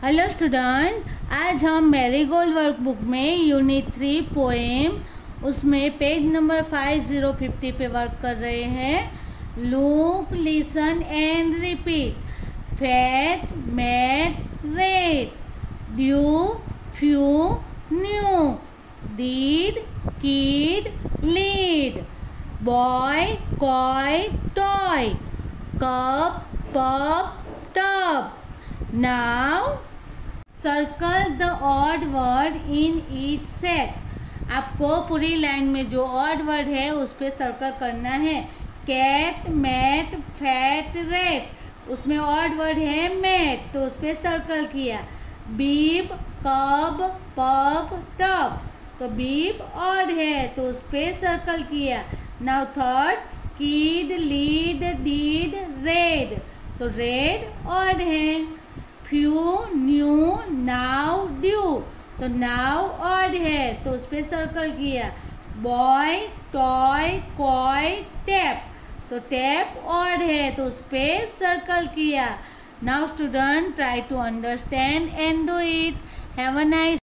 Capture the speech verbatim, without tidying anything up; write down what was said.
Hello student, आज हम Marigold workbook में यूनिट थ्री पोएम उसमें page number five zero fifty पे वर्क कर रहे हैं। Look, listen and repeat. Fat, mat, rat. Due, few, new. Deed, kid, lead. Boy, coy, toy. Cup, pup, tub. Now circle the odd word in each set। आपको पूरी line में जो odd word है उस पर सर्कल करना है। Cat, mat, fat, rat, उसमें ऑड वर्ड है मैट, तो उस पर सर्कल किया। बीब, कब, पब, टब, तो बीब ऑड है तो उस पर सर्कल किया। Now third, kid, lead, deed, red, तो रेड ऑड है। फ्यू, न्यू, नाउ, ड्यू, तो नाउ ऑड है तो उस पर सर्कल किया। बॉय, टॉय, कॉय, टैप, तो टैप ऑड है तो उस पर सर्कल किया। Now student, try to understand and do it. Have a nice